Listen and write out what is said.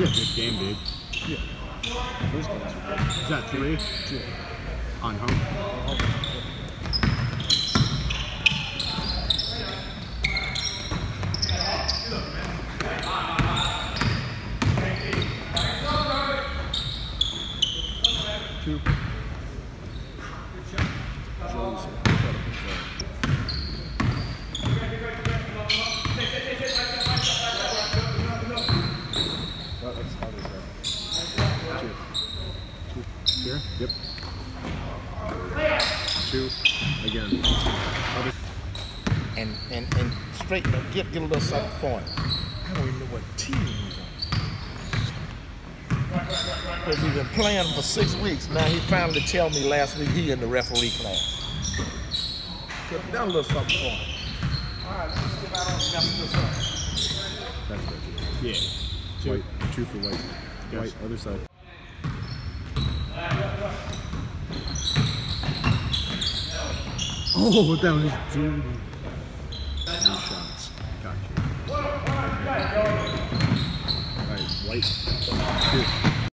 a good game, dude. Yeah. Those games are good. Is that 3? 2. On home? Two. Joey's incredible player. Well, that's others there. 2. Here? Yep. 2. Again. Other. And straighten up, get a little something for him. I don't even know what team he's on. Because he's been playing for 6 weeks. Now he finally tell me last week he in the referee class. Could have done a little something for him. All right, let's get out and mess this up. That's right. Yeah. 2. White. 2 for white. Yes. White, other side. Oh, that was dirty. 3 shots. Gotcha. All right, white. 2.